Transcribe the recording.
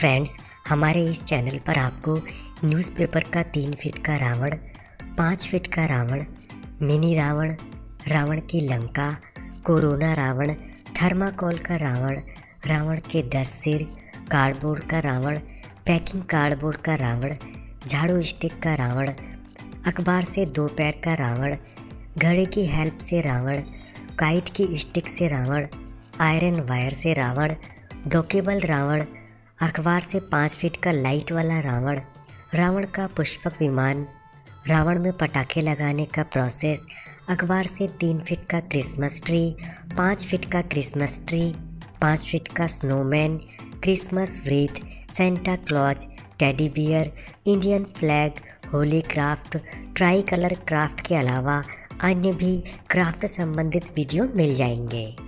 Friends, हमारे इस channel पर आपको न्यूज़पेपर का 3 फीट का रावण, 5 फीट का रावण, मिनी रावण, रावण की लंका, कोरोना रावण, थर्माकोल का रावण, रावण के 10 सिर, कार्डबोर्ड का रावण, पैकिंग कार्डबोर्ड का रावण, झाड़ू स्टिक का रावण, अखबार से 2 पैर का रावण, घड़ी की हेल्प से रावण, काइट की स्टिक से रावण, आयरन वायर से रावण, डॉकेबल रावण, अखबार से 5 फीट का लाइट वाला रावण, रावण का पुष्पक विमान, रावण में पटाखे लगाने का प्रोसेस, अखबार से 3 फीट का क्रिसमस ट्री, 5 फीट का क्रिसमस ट्री, 5 फीट का snowman, Christmas wreath, Santa Claus, teddy bear, Indian flag, Holi craft, tricolour craft के अलावा अन्य भी क्राफ्ट संबंधित वीडियो मिल जाएंगे।